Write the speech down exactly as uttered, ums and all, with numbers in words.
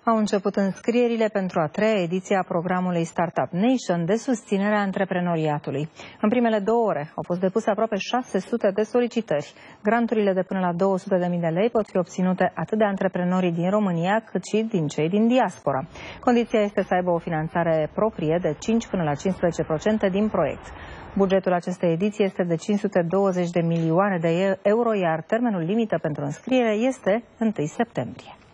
Au început înscrierile pentru a treia ediție a programului Startup Nation de susținere a antreprenoriatului. În primele două ore au fost depuse aproape șase sute de solicitări. Granturile de până la două sute de mii de lei pot fi obținute atât de antreprenorii din România cât și din cei din diaspora. Condiția este să aibă o finanțare proprie de cinci până la cincisprezece la sută din proiect. Bugetul acestei ediții este de cinci sute douăzeci de milioane de euro, iar termenul limită pentru înscriere este întâi septembrie.